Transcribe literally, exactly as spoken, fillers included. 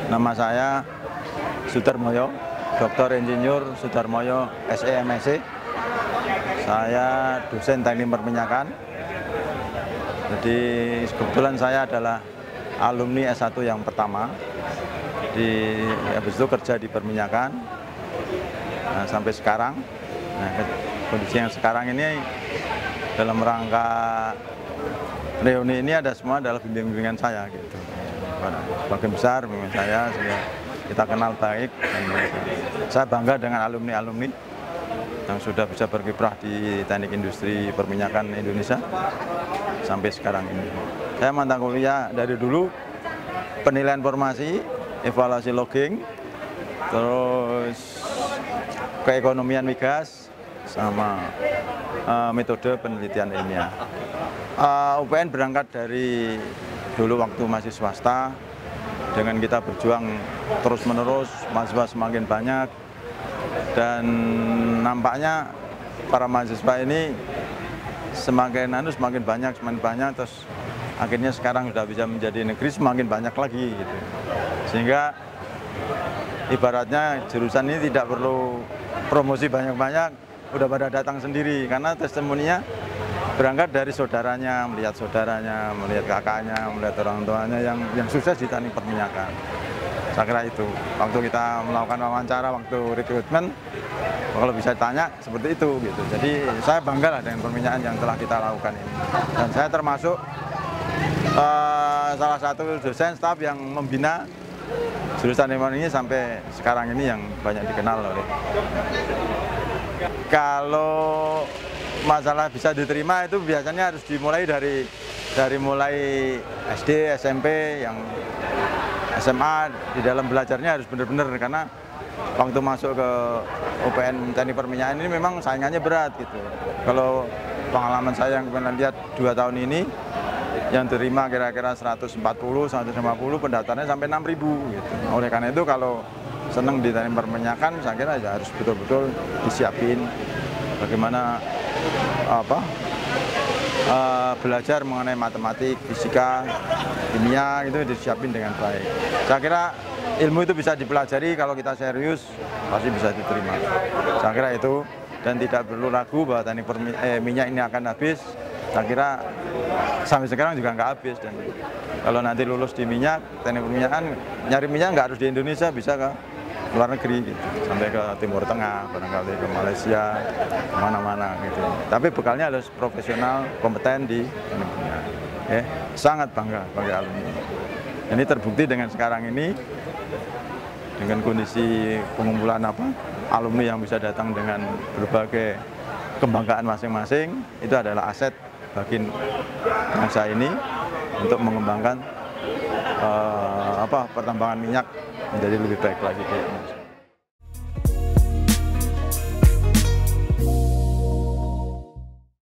Nama saya Sudarmoyo, Doktor Insinyur Sudarmoyo S E M S C. Saya dosen teknik perminyakan. Jadi kebetulan saya adalah alumni S satu yang pertama. Di habis itu kerja di perminyakan nah, sampai sekarang. Nah, kondisi yang sekarang ini dalam rangka reuni ini ada semua adalah bimbing-bimbingan saya gitu. Sebagian besar bimbingan saya sehingga kita kenal baik dan saya bangga dengan alumni-alumni yang sudah bisa berkiprah di teknik industri perminyakan Indonesia sampai sekarang ini. Saya mata kuliah dari dulu penilaian formasi, evaluasi logging, terus keekonomian migas, sama uh, metode penelitian ilmiah. Uh, U P N berangkat dari dulu waktu masih swasta, dengan kita berjuang terus-menerus, mahasiswa semakin banyak, dan nampaknya para mahasiswa ini semakin anu semakin banyak, semakin banyak, terus akhirnya sekarang sudah bisa menjadi negeri semakin banyak lagi gitu. Sehingga ibaratnya jurusan ini tidak perlu promosi banyak-banyak, udah pada datang sendiri karena testimoninya berangkat dari saudaranya, melihat saudaranya, melihat kakaknya, melihat orang tuanya yang yang sukses di teknik perminyakan. Saya kira itu. Waktu kita melakukan wawancara, waktu rekrutmen, kalau bisa tanya seperti itu gitu. Jadi saya bangga lah dengan perminyakan yang telah kita lakukan ini. Dan saya termasuk uh, salah satu dosen staf yang membina jurusan ini sampai sekarang ini yang banyak dikenal oleh. Kalau masalah bisa diterima itu biasanya harus dimulai dari dari mulai S D, S M P, yang S M A di dalam belajarnya harus benar-benar karena waktu masuk ke U P N teknik perminyakan ini memang saingannya berat gitu. Kalau pengalaman saya yang pernah lihat dua tahun ini yang terima kira-kira seratus empat puluh, seratus lima puluh, pendaftarnya sampai enam ribu gitu. Oleh karena itu kalau senang di teknik perminyakan saya kira ya harus betul-betul disiapin bagaimana apa uh, belajar mengenai matematik, fisika, kimia itu disiapin dengan baik. Saya kira ilmu itu bisa dipelajari kalau kita serius pasti bisa diterima. Saya kira itu dan tidak perlu ragu bahwa teknik eh, minyak ini akan habis. Saya kira sampai sekarang juga nggak habis dan kalau nanti lulus di minyak, teknik perminyakan nyari minyak nggak harus di Indonesia, bisa ke luar negeri gitu, sampai ke Timur Tengah, barangkali ke Malaysia, kemana-mana gitu. Tapi bekalnya harus profesional, kompeten di teknik perminyakan. Eh, sangat bangga bagi alumni. Ini terbukti dengan sekarang ini, dengan kondisi pengumpulan apa alumni yang bisa datang dengan berbagai kebanggaan masing-masing, itu adalah aset bagi bangsa ini untuk mengembangkan uh, apa pertambangan minyak menjadi lebih baik lagi.